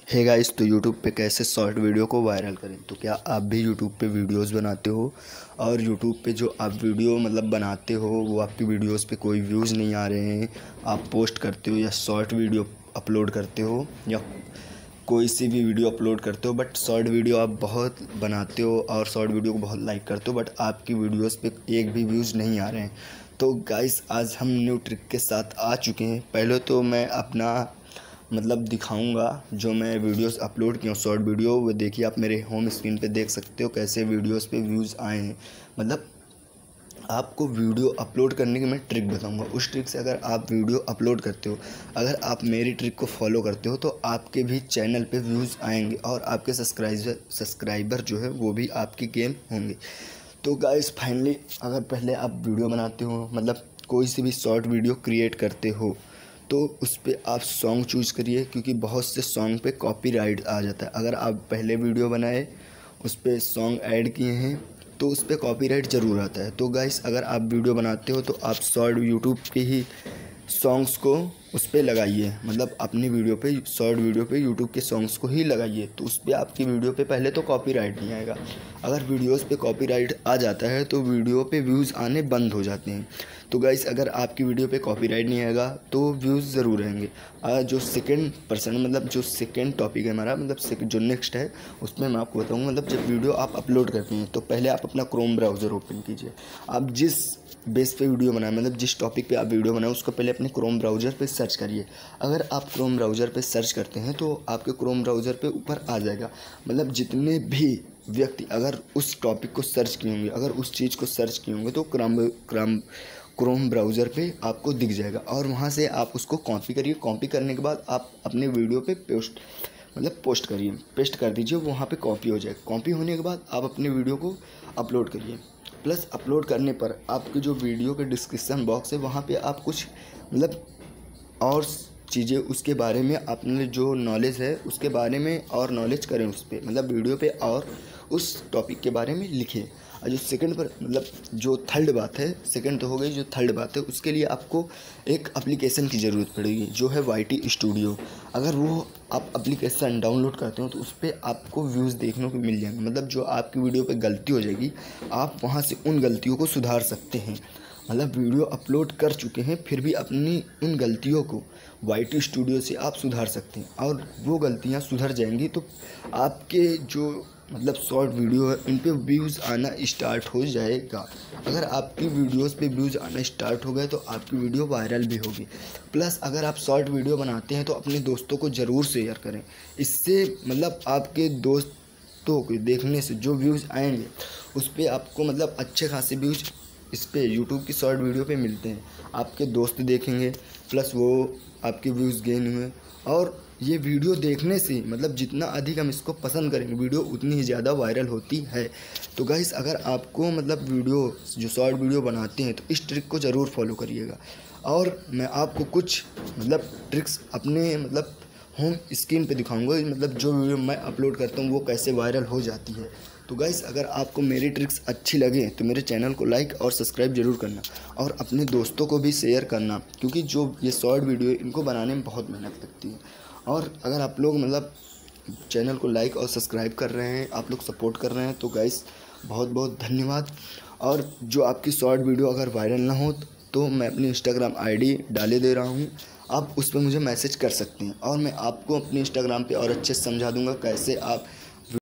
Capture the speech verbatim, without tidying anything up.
Hey guys, तो YouTube पे कैसे शॉर्ट वीडियो को वायरल करें। तो क्या आप भी यूट्यूब पे वीडियोस बनाते हो और यूट्यूब पे जो आप वीडियो मतलब बनाते हो वो आपकी वीडियोस पे कोई व्यूज़ नहीं आ रहे हैं, आप पोस्ट करते हो या शॉर्ट वीडियो अपलोड करते हो या कोई सी भी वीडियो अपलोड करते हो, बट शॉर्ट वीडियो आप बहुत बनाते हो और शॉर्ट वीडियो को बहुत लाइक करते हो, बट आपकी वीडियोस पे एक भी व्यूज़ नहीं आ रहे हैं। तो गाइस, आज हम न्यू ट्रिक के साथ आ चुके हैं। पहले तो मैं अपना मतलब दिखाऊंगा जो मैं वीडियोस अपलोड किया हूँ शॉर्ट वीडियो, वो देखिए आप मेरे होम स्क्रीन पे देख सकते हो कैसे वीडियोस पे व्यूज़ आए हैं। मतलब आपको वीडियो अपलोड करने की मैं ट्रिक बताऊंगा। उस ट्रिक से अगर आप वीडियो अपलोड करते हो, अगर आप मेरी ट्रिक को फॉलो करते हो, तो आपके भी चैनल पे व्यूज़ आएंगे और आपके सब्सक्राइबर सब्सक्राइबर जो है वो भी आपकी गेन होंगे। तो गाइस, फाइनली अगर पहले आप वीडियो बनाते हो, मतलब कोई सी भी शॉर्ट वीडियो क्रिएट करते हो, तो उस पर आप सॉन्ग चूज़ करिए, क्योंकि बहुत से सॉन्ग पे कॉपीराइट आ जाता है। अगर आप पहले वीडियो बनाए उस पर सॉन्ग ऐड किए हैं तो उस पर कॉपीराइट ज़रूर आता है। तो गाइस, अगर आप वीडियो बनाते हो तो आप शॉर्ट यूट्यूब के ही सॉन्ग्स को उस पर लगाइए, मतलब अपनी वीडियो पे शॉर्ट वीडियो पे यूट्यूब के सॉन्ग्स को ही लगाइए, तो उस पर आपकी वीडियो पे पहले तो कॉपीराइट नहीं आएगा। अगर वीडियोस पे कॉपीराइट आ जाता है तो वीडियो पे व्यूज़ आने बंद हो जाते हैं। तो गाइस, अगर आपकी वीडियो पे कॉपीराइट नहीं आएगा तो व्यूज़ ज़रूर आएंगे। जो सेकंड पर्सन मतलब जो सेकंड टॉपिक है हमारा, मतलब जो नेक्स्ट है, उसमें मैं आपको बताऊँगा। मतलब जब वीडियो आप अपलोड करते हैं तो पहले आप अपना क्रोम ब्राउज़र ओपन कीजिए। आप जिस बेस पे वीडियो बनाए, मतलब जिस टॉपिक पे आप वीडियो बनाए, उसको पहले अपने क्रोम ब्राउज़र पे सर्च करिए। अगर आप क्रोम ब्राउज़र पे सर्च करते हैं तो आपके क्रोम ब्राउज़र पे ऊपर आ जाएगा, मतलब जितने भी व्यक्ति अगर उस टॉपिक को सर्च किए होंगे, अगर उस चीज़ को सर्च किए होंगे, तो क्रोम क्रोम क्रोम ब्राउज़र पे आपको दिख जाएगा और वहाँ से आप उसको कॉपी करिए। कॉपी करने के बाद आप अपने वीडियो पे पोस्ट मतलब पोस्ट करिए, पेस्ट कर दीजिए, वहाँ पे कॉपी हो जाए। कॉपी होने के बाद आप अपने वीडियो को अपलोड करिए। प्लस अपलोड करने पर आपके जो वीडियो के डिस्क्रिप्शन बॉक्स है वहाँ पे आप कुछ मतलब और चीज़ें उसके बारे में, अपने जो नॉलेज है उसके बारे में और नॉलेज करें उस पर, मतलब वीडियो पे और उस टॉपिक के बारे में लिखें। और जो सेकंड पर मतलब जो थर्ड बात है, सेकंड तो हो गई, जो थर्ड बात है उसके लिए आपको एक एप्लीकेशन की ज़रूरत पड़ेगी जो है वाई टी स्टूडियो। अगर वो आप एप्लीकेशन डाउनलोड करते हो तो उस पर आपको व्यूज़ देखने को मिल जाएंगे। मतलब जो आपकी वीडियो पे गलती हो जाएगी, आप वहाँ से उन गलतियों को सुधार सकते हैं। मतलब वीडियो अपलोड कर चुके हैं फिर भी अपनी उन गलतियों को वाई टी स्टूडियो से आप सुधार सकते हैं, और वो गलतियाँ सुधर जाएंगी तो आपके जो मतलब शॉर्ट वीडियो है इन पे व्यूज़ आना स्टार्ट हो जाएगा। अगर आपकी वीडियोस पे व्यूज़ आना स्टार्ट हो गए तो आपकी वीडियो वायरल भी होगी। प्लस अगर आप शॉर्ट वीडियो बनाते हैं तो अपने दोस्तों को ज़रूर शेयर करें। इससे मतलब आपके दोस्तों के देखने से जो व्यूज़ आएंगे उस पर आपको मतलब अच्छे खासे व्यूज़ इस पर यूट्यूब की शॉर्ट वीडियो पे मिलते हैं। आपके दोस्त देखेंगे, प्लस वो आपके व्यूज़ गेन हुए, और ये वीडियो देखने से मतलब जितना अधिक हम इसको पसंद करेंगे वीडियो उतनी ही ज़्यादा वायरल होती है। तो गाइस, अगर आपको मतलब वीडियो जो शॉर्ट वीडियो बनाते हैं तो इस ट्रिक को ज़रूर फॉलो करिएगा। और मैं आपको कुछ मतलब ट्रिक्स अपने मतलब होम स्क्रीन पे दिखाऊंगा, मतलब जो वीडियो मैं अपलोड करता हूँ वो कैसे वायरल हो जाती है। तो गाइस, अगर आपको मेरी ट्रिक्स अच्छी लगे तो मेरे चैनल को लाइक और सब्सक्राइब ज़रूर करना और अपने दोस्तों को भी शेयर करना, क्योंकि जो ये शॉर्ट वीडियो है इनको बनाने में बहुत मेहनत लगती है। और अगर आप लोग मतलब चैनल को लाइक और सब्सक्राइब कर रहे हैं, आप लोग सपोर्ट कर रहे हैं, तो गाइस बहुत बहुत धन्यवाद। और जो आपकी शॉर्ट वीडियो अगर वायरल ना हो तो मैं अपनी इंस्टाग्राम आईडी डाले दे रहा हूँ, आप उस पर मुझे मैसेज कर सकते हैं और मैं आपको अपने इंस्टाग्राम पे और अच्छे से समझा दूँगा कैसे आप